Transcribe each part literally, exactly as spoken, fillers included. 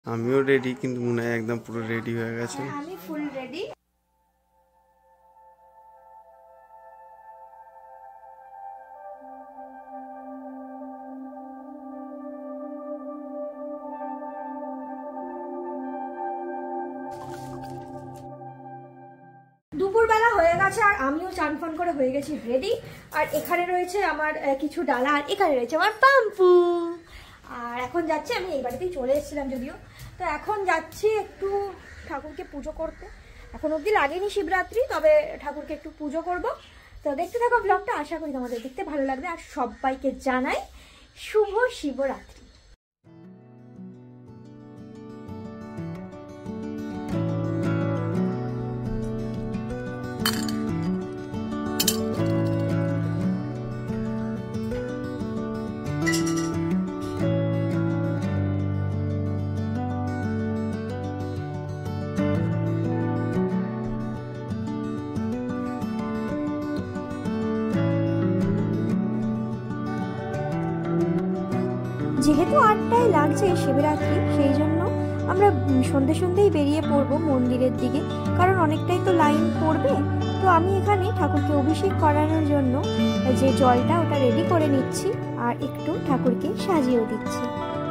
আমিও রেডি, কিন্তু মনে হয় একদম পুরো রেডি হয়ে গেছে। আমি ফুল রেডি। দুপুরবেলা হয়ে গেছে আর আমিও চান ফান করে হয়ে গেছি রেডি। আর এখানে রয়েছে আমার কিছু ডালা, আর এখানে রয়েছে আমার পাম্পু। আর এখন যাচ্ছি, আমি এই বাড়িতেই চলে এসেছিলাম যদিও, তো এখন যাচ্ছি একটু ঠাকুরকে পুজো করতে। এখন অবধি লাগেনি শিবরাত্রি, তবে ঠাকুরকে একটু পুজো করব। তো দেখতে থাকো ব্লগটা, আশা করি তোমাদের দেখতে ভালো লাগবে। আর সবাইকে জানাই শুভ শিবরাত্রি। যেহেতু আটটায় লাগছে শিবরাত্রি, সেই জন্য আমরা সন্ধে সন্ধেই বেরিয়ে পড়বো মন্দিরের দিকে, কারণ অনেকটাই তো লাইন পড়বে। তো আমি এখানে ঠাকুরকে অভিষেক করানোর জন্য যে জলটা ওটা রেডি করে নিচ্ছি, আর একটু ঠাকুরকে সাজিয়েও দিচ্ছি।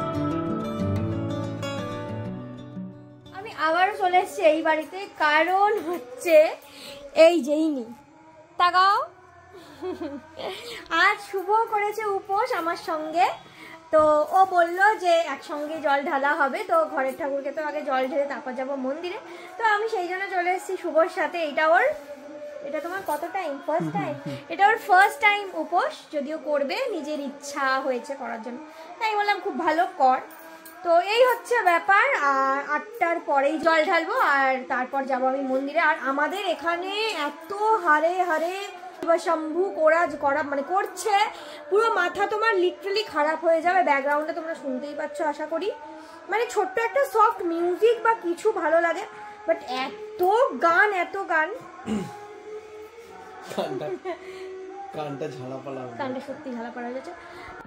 আমি আবারও চলে এসেছি এই বাড়িতে, কারণ হচ্ছে এই যেই নি তাকাও আজ শুভ করেছে উপোস আমার সঙ্গে। তো ও বললো যে একসঙ্গে জল ঢালা হবে, তো ঘরের ঠাকুরকে তো আগে জল ঢেলে তারপর যাবো মন্দিরে। তো আমি সেই জন্য চলে এসেছি শুভর সাথে। এটা ওর, এটা তোমার কত টাইম? First time. এটা ওর ফার্স্ট টাইম উপোস, যদিও করবে, নিজের ইচ্ছা হয়েছে করার জন্য, তাই বললাম খুব ভালো কর। তো এই হচ্ছে ব্যাপার। আর আটটার পরেই জল ঢালবো আর তারপর যাবো আমি মন্দিরে। আর আমাদের এখানে এত হারে হারে শম্ভু করা করা মানে করছে, পুরো মাথা তোমার লিটারালি খারাপ হয়ে যাবে। ব্যাকগ্রাউন্ডে তোমরা শুনতেই পাচ্ছ আশা করি। মানে ছোট্ট একটা সফট মিউজিক বা কিছু ভালো লাগে, বাট এত গান এত গান কানটা ঝালাপালা, কানটা সত্যি ঝালাপালা হয়ে যাচ্ছে।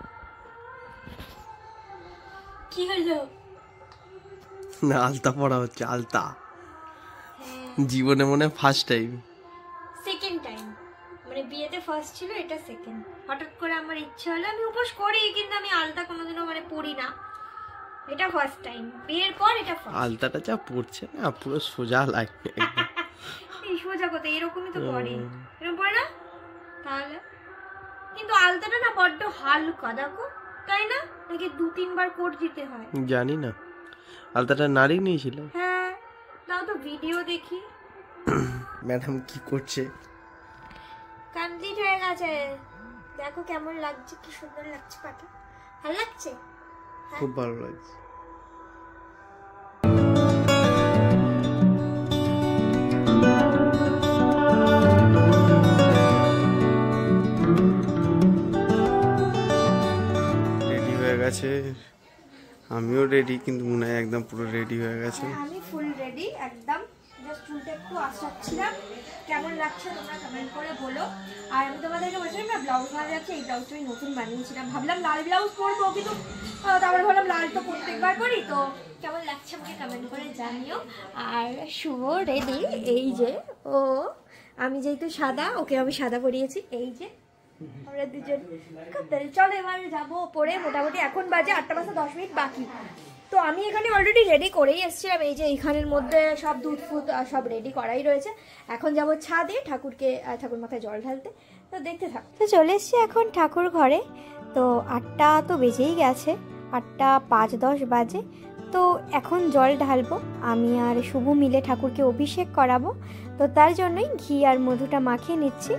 কি হলো? না, আলতা পড়া হচ্ছে। আলতা জীবনে মনে ফার্স্ট টাইম, সেকেন্ড টাইম। মানে বিয়েতে ফার্স্ট ছিল, এটা সেকেন্ড। হঠাৎ করে আমার ইচ্ছে হলো, আমি উপোস করি কিন্তু আমি আলতা কোনোদিনও মানে পড়ি না, এটা ফার্স্ট টাইম। বিয়ের পর এটা ফার্স্ট। আলতাটা যা পড়ছে না, পুরো সোজা লাগবে। এই সোজা কথা এরকমই তো পড়ি, এরকম পড়ে না তাহলে। কিন্তু আলতাটা না বড্ড হালকা, দেখো, তাই না? নাকি দু তিনবার কোট দিতে হয়? জানি না, আলতাটা নারী নিয়েছিল। হ্যাঁ, তাও তো ভিডিও দেখি। ম্যাডাম কি করছে? কমপ্লিট হয়ে গেছে, দেখো কেমন লাগছে, কি সুন্দর লাগছে পাটা। ভালো লাগছে? খুব ভালো লাগছে। রেডি হয়ে গেছে, আমিও রেডি, কিন্তু মনে হয় একদম পুরো রেডি হয়ে গেছে। আমি ফুল রেডি একদম। জাস্ট চুলটা একটু আসাচ্ছিলাম, কেমন লাগছে তোমরা কমেন্ট করে বলো। আর আমি তোমাদেরকে বলছিলাম না ব্লাউজ বানাতে যাচ্ছে, এই ব্লাউজটা আমি নতুন বানিয়েছিলাম। ভাবলাম লাল ব্লাউজ পরবো, কিন্তু তারপরে ভাবলাম লাল তো প্রত্যেকবার পরি, তো কেমন লাগছে আমাকে কমেন্ট করে জানিও। আর শুভ রেডি, এই যে ও, আমি যেহেতু সাদা, ওকে আমি সাদা পরিয়েছি, এই যে আমরা দুজন। চলো এবার যাবো পরে, মোটামুটি এখন বাজে আটটা বাজে দশ মিনিট বাকি। তো আমি এখানে অলরেডি রেডি করেই এসেছিলাম, এই যে এইখানের মধ্যে সব দুধ ফুধ সব রেডি করাই রয়েছে। এখন যাব ছাদে ঠাকুরকে, ঠাকুর মাথায় জল ঢালতে। তো দেখতে থাক। তো চলে এসছি এখন ঠাকুর ঘরে। তো আটটা তো বেজেই গেছে, আটটা পাঁচ দশ বাজে। তো এখন জল ঢালবো, আমি আর শুভ মিলে ঠাকুরকে অভিষেক করাবো। তো তার জন্যই ঘি আর মধুটা মাখিয়ে নিচ্ছি।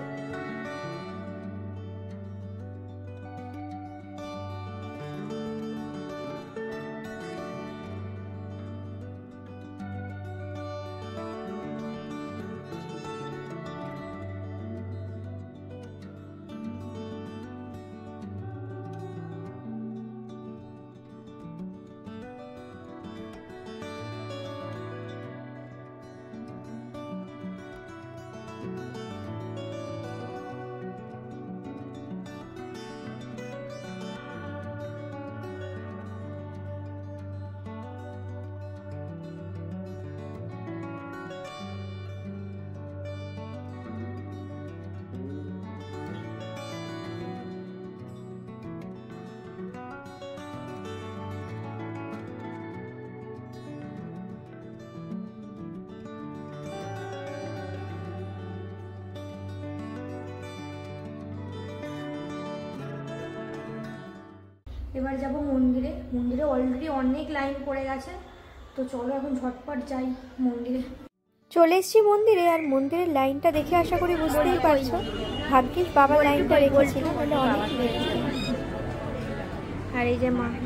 এবার যাব মন্দিরে। মন্দিরে অলরেডি অনেক লাইন পড়ে গেছে, তো চলো এখন ঝটপট যাই মন্দিরে। চলে এসছি মন্দিরে, আর মন্দিরের লাইনটা দেখে আশা করি বুঝতেই পারছো, ভাগ্যিস বাবার লাইনটা রেখেছিল, মানে অনেক লেট। আর এই যে মা,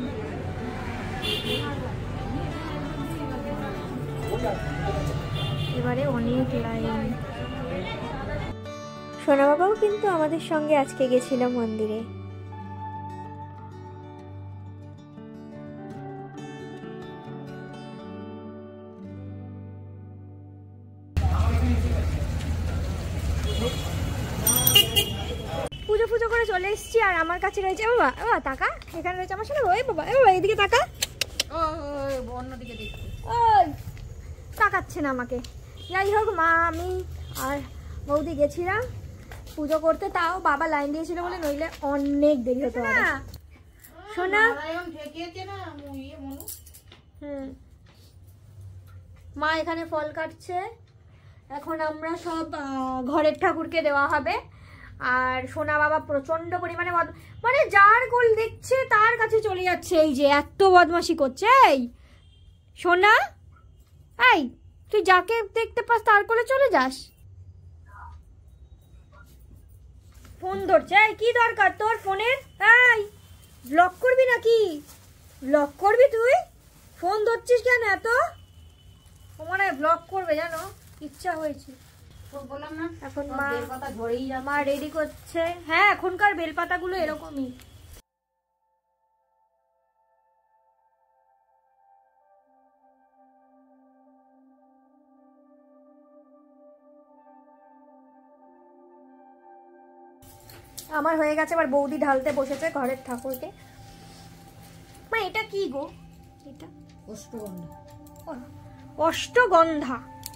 এবারে অনেক লাইন। সোনা বাবাও কিন্তু আমাদের সঙ্গে আজকে গেছিল মন্দিরে। পুজো পুজো করে চলে এসেছি, আর আমার কাছে রয়েছে বাবা বাবা টাকা, এখানে রয়েছে আমার সাথে। ওই বাবা বাবা এদিকে টাকা, অন্যদিকে দেখছি, ওই তাকাচ্ছে না আমাকে। যাই হোক, মা আমি আর বৌদি গেছিলাম পুজো করতে, তাও বাবা লাইন দিয়েছিল বলে, নইলে অনেক দেরি হতো না। শোনা হুম, মা এখানে ফল কাটছে, এখন আমরা সব ঘরের ঠাকুরকে দেওয়া হবে। আর সোনা বাবা প্রচন্ড পরিমাণে মানে যার গোল দেখছে তার কাছে চলে যাচ্ছে, এই যে এত বদমাশি করছে। এই সোনা, এই তুই যাকে দেখতে পাস তার কোলে চলে যাস, ফোন ধরছে। এই কি দরকার তোর ফোনের? এই ব্লক করবি নাকি? ব্লক করবি তুই? ফোন ধরছিস কেন এত? মনে হয় ব্লক করবে, জানো, ইচ্ছা হয়েছে। বললাম না এখন মা বেলপাতা ধরেই যা, মা রেডি করছে। হ্যাঁ, এখনকার বেলপাতাগুলো এরকমই। আমার হয়ে গেছে, এবার বৌদি ঢালতে বসেছে ঘরের ঠাকুরকে। মা এটা কি গো? এটা অষ্টগন্ধা। অষ্টগন্ধা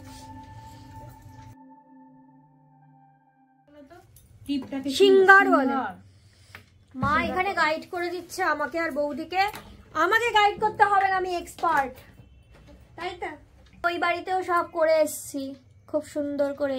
সিঙ্গার বলে। মা এখানে গাইড করে দিচ্ছে আমাকে আর বৌদিকে। আমাকে গাইড করতে হবে না, আমি এক্সপার্ট, তাই তো? ওই বাড়িতেও সব করে এসছি খুব সুন্দর করে।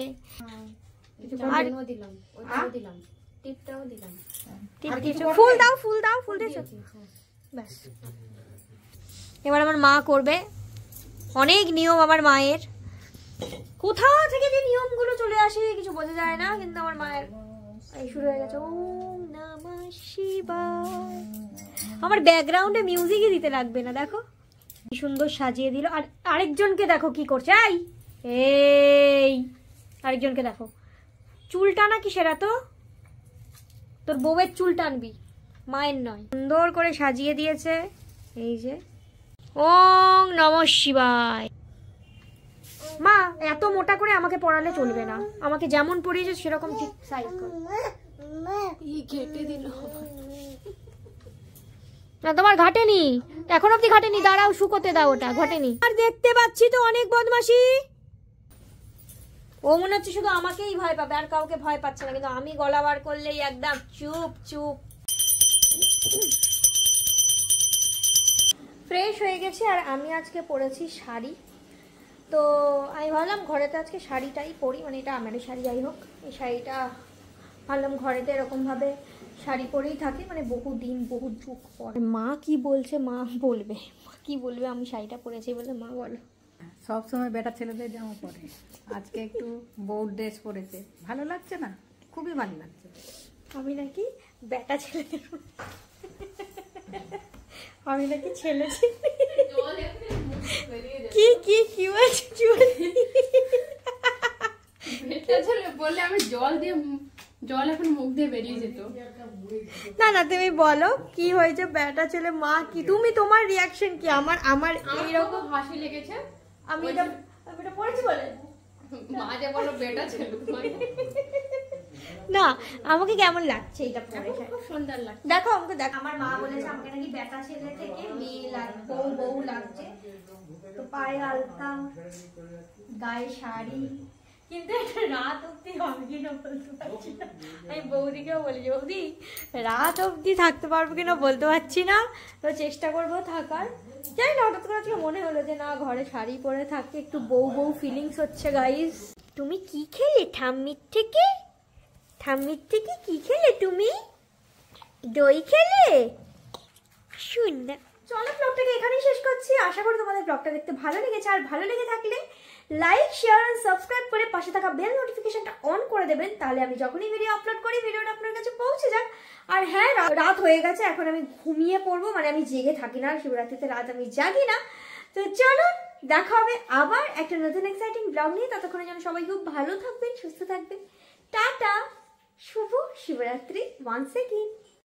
ফুল দাও, ফুল দাও, ফুল দিয়েছো? ব্যাস, এবার আমার মা করবে। অনেক নিয়ম আমার মায়ের, কোথা থেকে যে নিয়মগুলো চলে আসে কিছু বোঝা যায় না, কিন্তু আমার মায়ের এই শুরু হয়ে গেছে। ওম নমঃ শিবায়। আমার ব্যাকগ্রাউন্ডে মিউজিকই দিতে লাগবে না, দেখো কি সুন্দর সাজিয়ে দিল। আর আরেকজনকে দেখো কি করছে, এই এই আরেকজনকে দেখো, চুল টানা কি সেরা? তো তোর বউয়ের চুল টানবি, মায়ের নয়। সুন্দর করে সাজিয়ে দিয়েছে, এই যে ওম নমঃ শিবায়। মা এত মোটা করে আমাকে পড়ালে চলবে না, আমাকে যেমন পড়িয়েছে সেরকম ঠিক সাইজ কর। ঘেটে দিল না, তোমার ঘাটেনি এখন অব্দি, ঘাটেনি। দাঁড়াও, শুকোতে দাও, ওটা ঘটেনি। আর দেখতে পাচ্ছি তো অনেক বদমাশি। ও মনে হচ্ছে শুধু আমাকেই ভয় পাবে, আর কাউকে ভয় পাচ্ছে না, কিন্তু আমি গলা বার করলেই একদম চুপ চুপ। ফ্রেশ হয়ে গেছে, আর আমি আজকে পরেছি শাড়ি। তো আমি ভাবলাম ঘরেতে আজকে শাড়িটাই পরি, মানে এটা আমারই শাড়ি, যাই হোক এই শাড়িটা ভাবলাম ঘরেতে এরকমভাবে শাড়ি পরেই থাকি, মানে বহু দিন বহু যুগ পর। মা কি বলছে, মা বলবে, মা কি বলবে আমি শাড়িটা পরেছি বলে। মা বলো। সব সময় বেটা ছেলেদের জামা পরে, আজকে একটু বউ ড্রেস পরেছে, ভালো লাগছে না? খুবই ভালো লাগছে। আমি নাকি বেটা ছেলেদের, আমি নাকি ছেলে কি কি কি বললে আমি জল দিয়ে, জল এখন মুখ দিয়ে বেরিয়ে যেত। না না তুমি বলো কি হয়েছে, বেটা ছেলে। মা কি, তুমি তোমার রিয়াকশন কি? আমার আমার এইরকম হাসি লেগেছে, আমি এটা আমি এটা পড়েছি বলে। মা যে বলো বেটা ছেলে, না আমাকে কেমন লাগছে এটা পরে? খুব সুন্দর লাগছে। দেখো আমাকে দেখো, আমার মা বলেছে আমাকে নাকি বেটা ছেলে থেকে মেয়ে লাগছে, বউ বউ লাগছে। তো পায়ে আলতা, গায়ে শাড়ি, কিন্তু এটা রাত অব্দি হবে কিনা বলতে পারছি না। আমি বৌদিকেও বলেছি, বৌদি রাত অব্দি থাকতে পারবো কিনা বলতে পারছি না, তো চেষ্টা করবো থাকার। জানি না, হঠাৎ করে আজকে মনে হলো যে না ঘরে শাড়ি পরে থাকতে একটু বউ বউ ফিলিংস হচ্ছে। গাইস তুমি কি খেলে ঠাম্মির থেকে? ঠাম্মির থেকে কি খেলে তুমি? দই খেলে? সুন্দর। চলো ব্লগটাকে এখানেই শেষ করছি। আশা করি তোমাদের ব্লগটা দেখতে ভালো লেগেছে, আর ভালো লেগে থাকলে লাইক শেয়ার আর সাবস্ক্রাইব করে পাশে থাকা বেল নোটিফিকেশনটা অন করে দেবেন, তাহলে আমি যখনই ভিডিও আপলোড করি ভিডিওটা আপনার কাছে পৌঁছে যাক। আর হ্যাঁ, রাত হয়ে গেছে, এখন আমি ঘুমিয়ে পড়বো, মানে আমি জেগে থাকি না, শিবরাত্রিতে রাত আমি জাগি না। তো চলো দেখা হবে আবার একটা নতুন এক্সাইটিং ব্লগ নিয়ে। ততক্ষণে যেন সবাই খুব ভালো থাকবেন, সুস্থ থাকবেন। টাটা, শুভ শিবরাত্রি ওয়ান্স এগেইন।